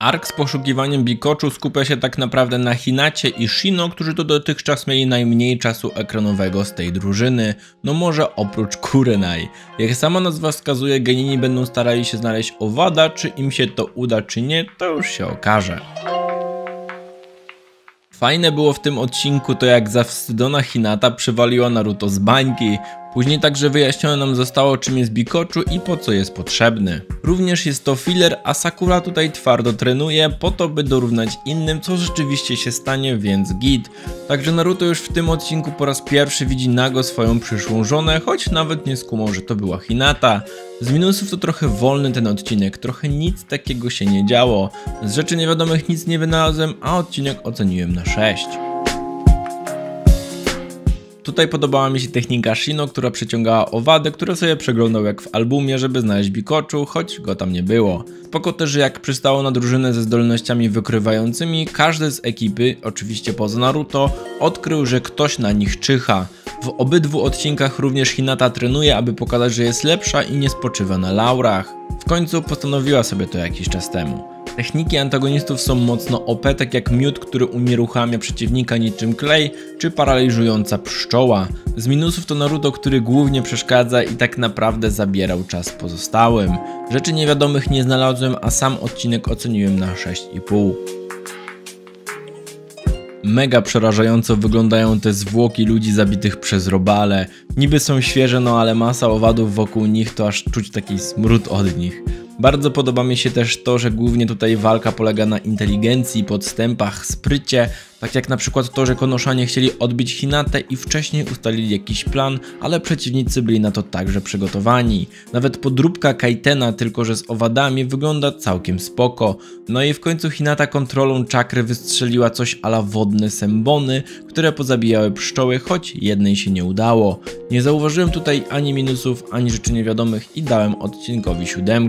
Ark z poszukiwaniem Bikochu skupia się tak naprawdę na Hinacie i Shino, którzy to dotychczas mieli najmniej czasu ekranowego z tej drużyny, no może oprócz Kurenai. Jak sama nazwa wskazuje, genini będą starali się znaleźć owada, czy im się to uda czy nie, to już się okaże. Fajne było w tym odcinku to, jak zawstydzona Hinata przywaliła Naruto z bańki. Później także wyjaśnione nam zostało, czym jest Bikochu i po co jest potrzebny. Również jest to filler, a Sakura tutaj twardo trenuje po to, by dorównać innym, co rzeczywiście się stanie, więc git. Także Naruto już w tym odcinku po raz pierwszy widzi nago swoją przyszłą żonę, choć nawet nie skumał, że to była Hinata. Z minusów to trochę wolny ten odcinek, trochę nic takiego się nie działo. Z rzeczy niewiadomych nic nie wynalazłem, a odcinek oceniłem na 6. Tutaj podobała mi się technika Shino, która przyciągała owady, które sobie przeglądał jak w albumie, żeby znaleźć Bikochu, choć go tam nie było. Spoko też, że jak przystało na drużynę ze zdolnościami wykrywającymi, każdy z ekipy, oczywiście poza Naruto, odkrył, że ktoś na nich czyha. W obydwu odcinkach również Hinata trenuje, aby pokazać, że jest lepsza i nie spoczywa na laurach. W końcu postanowiła sobie to jakiś czas temu. Techniki antagonistów są mocno OP, tak jak miód, który unieruchamia przeciwnika niczym klej, czy paraliżująca pszczoła. Z minusów to Naruto, który głównie przeszkadza i tak naprawdę zabierał czas pozostałym. Rzeczy niewiadomych nie znalazłem, a sam odcinek oceniłem na 6,5. Mega przerażająco wyglądają te zwłoki ludzi zabitych przez robale. Niby są świeże, no ale masa owadów wokół nich, to aż czuć taki smród od nich. Bardzo podoba mi się też to, że głównie tutaj walka polega na inteligencji, podstępach, sprycie, tak jak na przykład to, że Konoshanie chcieli odbić Hinatę i wcześniej ustalili jakiś plan, ale przeciwnicy byli na to także przygotowani. Nawet podróbka Kaitena, tylko że z owadami, wygląda całkiem spoko. No i w końcu Hinata kontrolą czakry wystrzeliła coś a la wodne sembony, które pozabijały pszczoły, choć jednej się nie udało. Nie zauważyłem tutaj ani minusów, ani rzeczy niewiadomych i dałem odcinkowi 7.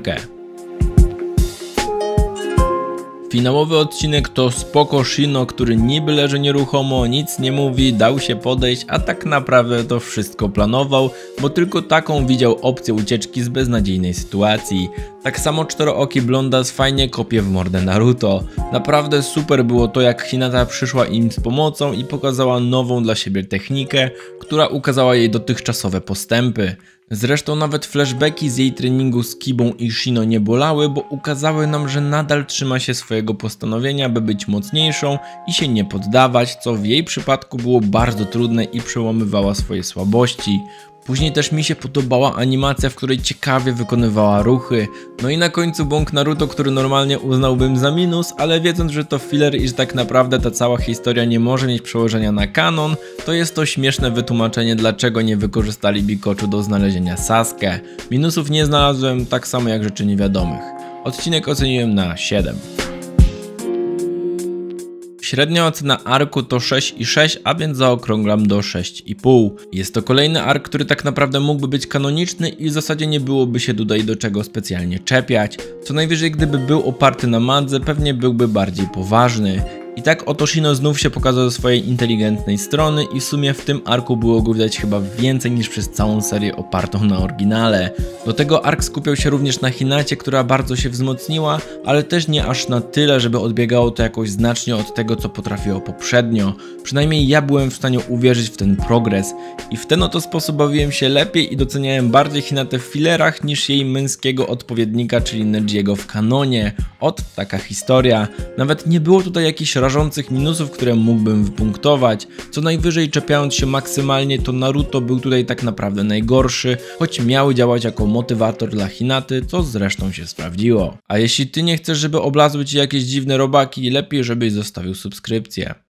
Finałowy odcinek to spoko Shino, który niby leży nieruchomo, nic nie mówi, dał się podejść, a tak naprawdę to wszystko planował, bo tylko taką widział opcję ucieczki z beznadziejnej sytuacji. Tak samo czterooki blondas fajnie kopie w mordę Naruto. Naprawdę super było to, jak Hinata przyszła im z pomocą i pokazała nową dla siebie technikę, która ukazała jej dotychczasowe postępy. Zresztą nawet flashbacki z jej treningu z Kibą i Shino nie bolały, bo ukazały nam, że nadal trzyma się swojego postanowienia, by być mocniejszą i się nie poddawać, co w jej przypadku było bardzo trudne i przełamywała swoje słabości. Później też mi się podobała animacja, w której ciekawie wykonywała ruchy. No i na końcu bąk Naruto, który normalnie uznałbym za minus, ale wiedząc, że to filler i że tak naprawdę ta cała historia nie może mieć przełożenia na kanon, to jest to śmieszne wytłumaczenie, dlaczego nie wykorzystali Bikochu do znalezienia Sasuke. Minusów nie znalazłem, tak samo jak rzeczy niewiadomych. Odcinek oceniłem na 7. Średnia ocena arku to 6,6, a więc zaokrąglam do 6,5. Jest to kolejny ark, który tak naprawdę mógłby być kanoniczny i w zasadzie nie byłoby się tutaj do czego specjalnie czepiać. Co najwyżej, gdyby był oparty na mandze, pewnie byłby bardziej poważny. I tak oto Shino znów się pokazał ze swojej inteligentnej strony i w sumie w tym arku było go widać chyba więcej niż przez całą serię opartą na oryginale. Do tego ark skupiał się również na Hinacie, która bardzo się wzmocniła, ale też nie aż na tyle, żeby odbiegało to jakoś znacznie od tego, co potrafiło poprzednio. Przynajmniej ja byłem w stanie uwierzyć w ten progres i w ten oto sposób bawiłem się lepiej i doceniałem bardziej Hinatę w fillerach niż jej męskiego odpowiednika, czyli Nejiego w kanonie. Ot, taka historia. Nawet nie było tutaj jakichś rażących minusów, które mógłbym wypunktować. Co najwyżej czepiając się maksymalnie, to Naruto był tutaj tak naprawdę najgorszy, choć miał działać jako motywator dla Hinaty, co zresztą się sprawdziło. A jeśli ty nie chcesz, żeby oblazły ci jakieś dziwne robaki, lepiej żebyś zostawił subskrypcję.